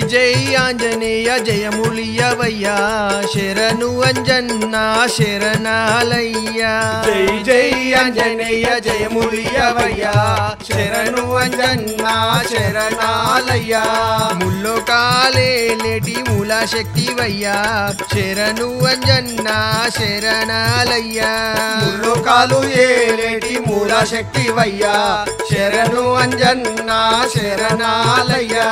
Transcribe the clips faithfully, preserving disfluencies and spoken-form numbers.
జై ఆంజనేయ జయములియవయ్యా శరణు అంజన్న శరణాలయ్యా జై జై ఆంజనేయ జయములియవయ్యా శరణు అంజన్న శరణాలయ్యా ముల్లోకాలేటి మూల శక్తివయ్యా శరణు అంజన్న శరణాలయ్యా ముల్లోకాలు ఏలేటి మూల శక్తివయ్యా శరణు అంజన్న శరణాలయ్యా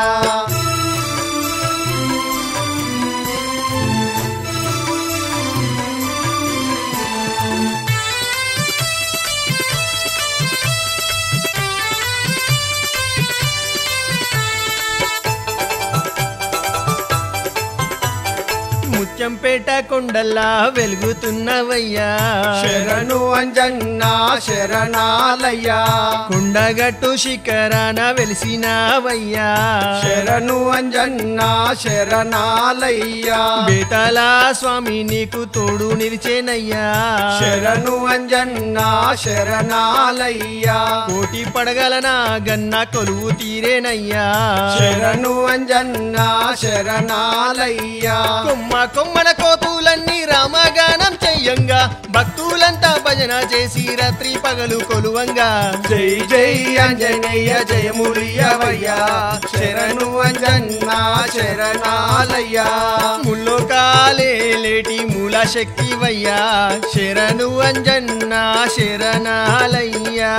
ముత్యంపేట కొండల్లా వెలుగుతున్నవయ్యా శరణు అంజన్న శరణాలయ్యా కొండగట్టు శిఖరాన వెలిసినవయ్యా శరణు అంజన్న శరణాలయ్యా బేతాల స్వామి నీకు తోడు నిలిచేనయ్యా శరణు అంజన్న శరణాలయ్యా కోటి పడగలన గన్న కొలువు తీరేనయ్యా శరణు అంజన్న శరణాలయ్యా కొమ్మ కొమ్మన కోతులన్నీ రామగానం చెయ్యంగా భక్తులంతా భజన చేసి రాత్రి పగలు కొలువంగా జై జై ఆంజనేయ జయములియవయ్యా శరణు అంజన్న శరణాలయ్యా ముల్లోకాలేటి మూల శక్తివయ్యా శరణు అంజన్న శరణాలయ్యా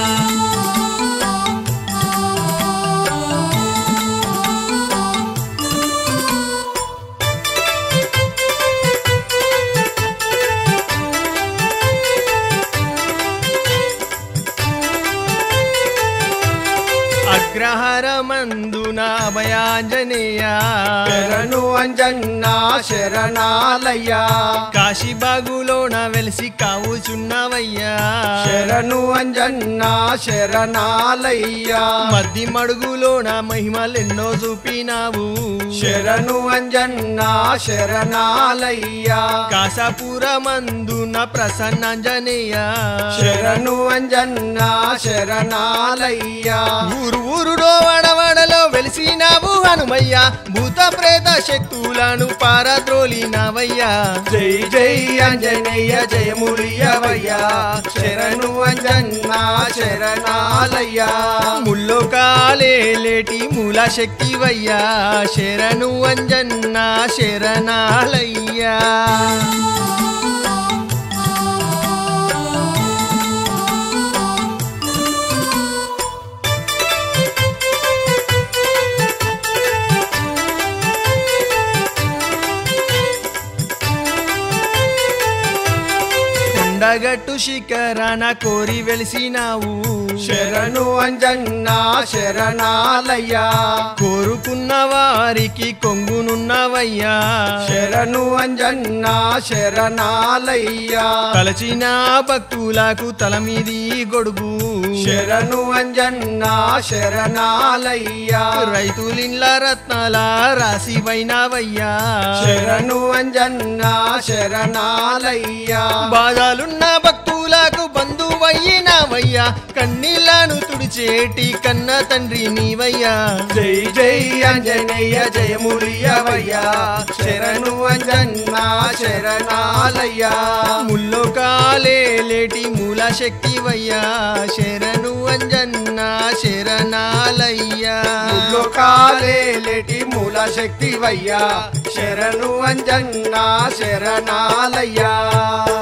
అగ్రహారమందున అభయాంజనేయ శరణు అంజన్న శరణాలయ్యా కాశీబాగులోన వెలిసి కావుచున్నవయ్యా శరణు అంజన్న శరణాలయ్యా మద్ది మడుగులోన మహిమలెన్నో చూపినావు శరణు అంజన్న శరణాలయ్యా కాసాపురమందున ప్రసన్నాంజనేయ శరణు అంజన్న శరణాలయ్యా ఊరు ఊరుడో వడవడలో వెలిసినావు హనుమయ్య భూత ప్రేత శక్తులను పారద్రోలినవయ్యా జై జై ఆంజనేయ జయములియవయ్యా శరణు అంజన్న శరణాలయ్యా ముల్లోకాలేటి మూల శక్తివయ్యా శరణు అంజన్న శరణాలయ్యా కొండగట్టు శిఖరాన కోరి వెలిసినావు శరణు అంజన్న శరణాలయ్యా కోరుకున్న వారికి కొంగునున్నవయ్యా శరణు అంజన్న శరణాలయ్యా తలచిన భక్తులకు తల మీది గొడుగు శరణు అంజన్న శరణాలయ్యా రైతులిన్ల రత్నాల రాసివైనవయ్యా శరణు అంజన్న శరణాలయ్యా బాధలున్న భక్తులకు బంధువయ్యినవయ్యా కన్నీళ్లను తుడిచేటి కన్న తండ్రి నీవయ్యా జై జై ఆంజనేయ జయములియవయ్యా శరణు అంజన్న శరణాలయ్యా ముల్లోకాలేటి మూల శక్తివయ్యా శరణు అంజన్న శరణాలయ్యా ముల్లోకాలేటి మూల శక్తివయ్యా శరణు అంజన్న శరణాలయ్యా